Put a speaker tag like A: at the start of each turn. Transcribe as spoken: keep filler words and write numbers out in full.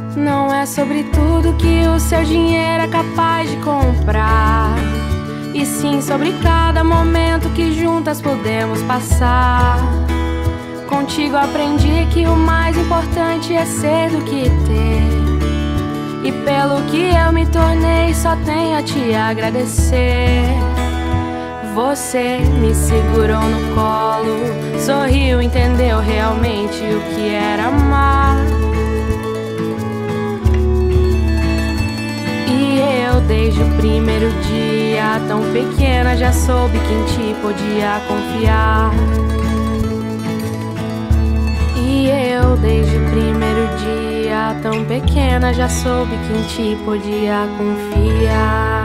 A: Não é sobre tudo que o seu dinheiro é capaz de comprar, e sim sobre cada momento que juntas podemos passar. Contigo aprendi que o mais importante é ser do que ter, e pelo que eu me tornei só tenho a te agradecer. Você me segurou no colo, sorriu, entendeu realmente o que era amar. E eu desde o primeiro dia, tão pequena, já soube que em ti podia confiar. E eu desde o primeiro dia, tão pequena, já soube que em ti podia confiar.